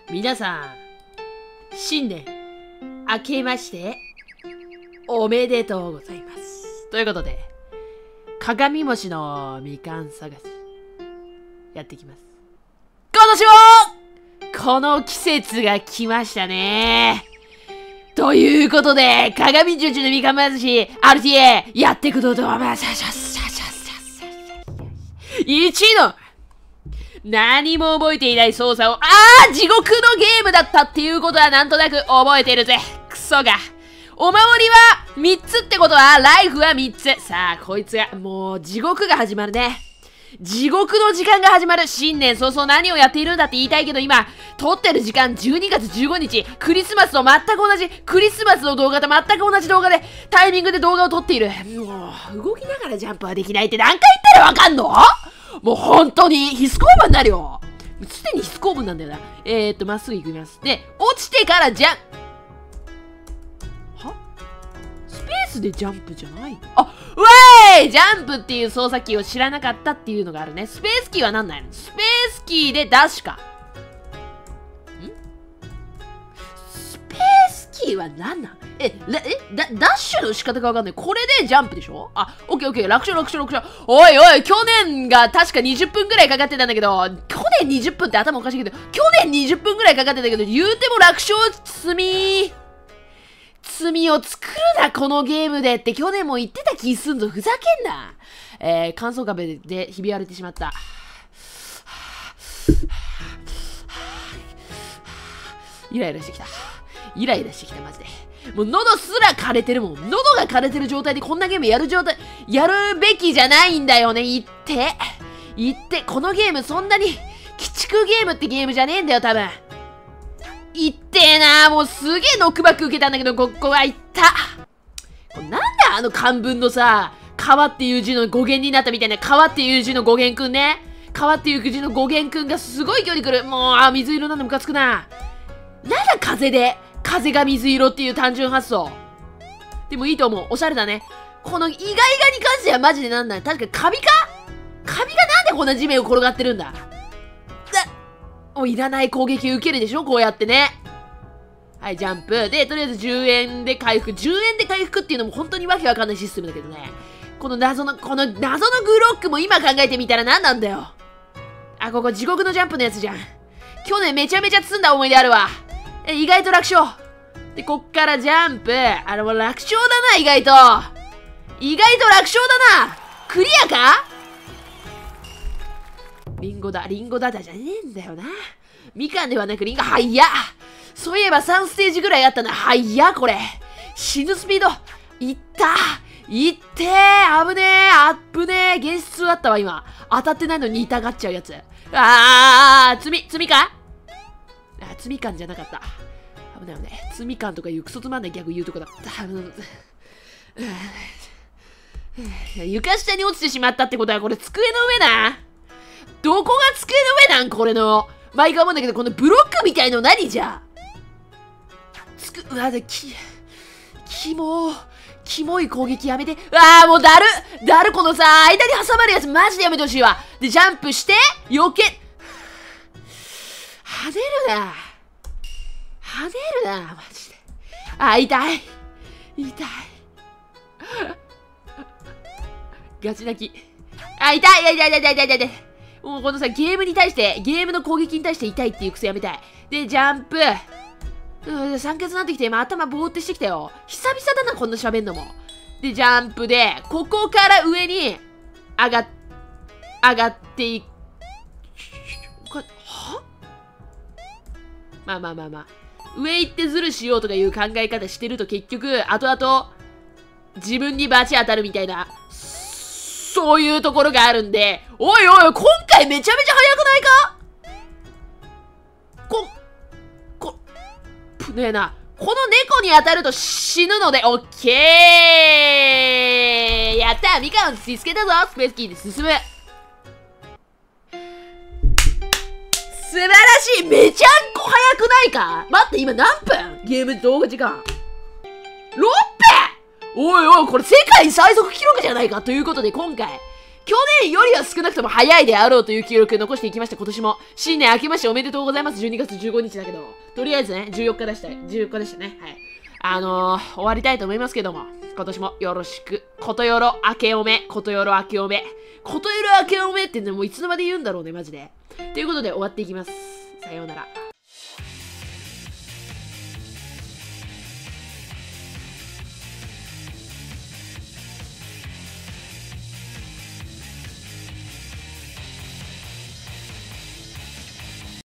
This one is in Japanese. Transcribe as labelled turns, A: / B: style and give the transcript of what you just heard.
A: 皆さん、新年、明けまして、おめでとうございます。ということで、鏡餅のみかん探し、やっていきます。今年も、この季節が来ましたね。ということで、鏡餅のみかん探し、RTA、やっていくと思います。1位の、何も覚えていない操作を、地獄のゲームだったっていうことはなんとなく覚えてるぜ。クソが。お守りは3つってことは、ライフは3つ。さあ、こいつが、もう地獄が始まるね。地獄の時間が始まる。新年早々何をやっているんだって言いたいけど、今、撮ってる時間12月15日、クリスマスと全く同じ、クリスマスの動画と全く同じ動画で、タイミングで動画を撮っている。もう、動きながらジャンプはできないって何回言ったらわかんの？もう本当に必須公文になるよ。すでに必須公文なんだよな。まっすぐ行きます。で、落ちてからジャンプ。は？スペースでジャンプじゃないの？うわーい！ジャンプっていう操作キーを知らなかったっていうのがあるね。スペースキーは何ないの？スペースキーでダッシュか。スペースキーは何なん？ダッシュの仕方がわかんない。これでジャンプでしょ？オッケーオッケー。楽勝。おいおい、去年が確か20分くらいかかってたんだけど、去年20分って頭おかしいけど、去年20分くらいかかってたけど、言うても楽勝罪を作るな、このゲームでって去年も言ってた気すんぞ。ふざけんな。乾燥壁でひび割れてしまった。イライラしてきた、マジで。もう喉すら枯れてるもん。喉が枯れてる状態でこんなゲームやるべきじゃないんだよね。言って。このゲームそんなに、鬼畜ゲームってゲームじゃねえんだよ、多分。いってえなー。もうすげえノックバック受けたんだけど、ここはいった。これなんだあの漢文のさ、川っていう字の語源になったみたいな、川っていう字の語源くんね。川っていう字の語源くんがすごい距離来る。もう、水色なんでムカつくな。なんだ風が水色っていう単純発想。でもいいと思う。おしゃれだね。この意外がに関してはマジでなんだ。確かカビがなんでこんな地面を転がってるんだ。もういらない攻撃受けるでしょ、こうやってね。はい、ジャンプ。で、とりあえず10円で回復。10円で回復っていうのも本当にわけわかんないシステムだけどね。この謎のグロックも今考えてみたら何なんだよ。ここ地獄のジャンプのやつじゃん。去年めちゃめちゃ積んだ思い出あるわ。意外と楽勝。で、こっからジャンプ。もう楽勝だな、意外と楽勝だな。クリアか？リンゴだじゃねえんだよな。みかんではなくリンゴ。そういえば3ステージぐらいあったな。これ。死ぬスピード。いってー。危ねえ。現実あったわ、今。当たってないのに痛がっちゃうやつ。罪か？罪感じゃなかった。危ない。罪感とかいうクソつまんないギャグ言うとこだった。床下に落ちてしまったってことは、これ机の上な。どこが机の上なんこれの。毎回思うんだけど、このブロックみたいの何じゃ。キモい攻撃やめて。もうだるこのさ、間に挟まるやつマジでやめてほしいわ。で、ジャンプして、避け。跳ねるな、マジで。痛い。ガチ泣き。痛い。もうこのさ、ゲームの攻撃に対して痛いっていう癖やめたい。で、ジャンプ。酸欠になってきて、今頭ボーってしてきたよ。久々だな、こんな喋んのも。で、ジャンプで、ここから上に、上がっていく。まあ。上行ってズルしようとかいう考え方してると結局、後々、自分にバチ当たるみたいな、そういうところがあるんで、おい、今回めちゃめちゃ速くないか？ねえな。この猫に当たると死ぬので、オッケー！やったー！みかん見つけたぞ！スペースキーで進む。素晴らしい！めちゃんこ早くないか？待って、今何分？ゲーム動画時間。6分！おい、これ世界最速記録じゃないかということで、今回、 去年よりは少なくとも早いであろうという記録を残していきました。今年も新年明けましておめでとうございます。12月15日だけど、とりあえずね、14日でしたでしたね。はい。終わりたいと思いますけども、今年もよろしく。ことよろ明けおめ、ことよろ明けおめ。ことよろ明けおめってね、もういつの間で言うんだろうね、マジで。ということで終わっていきます。さようなら。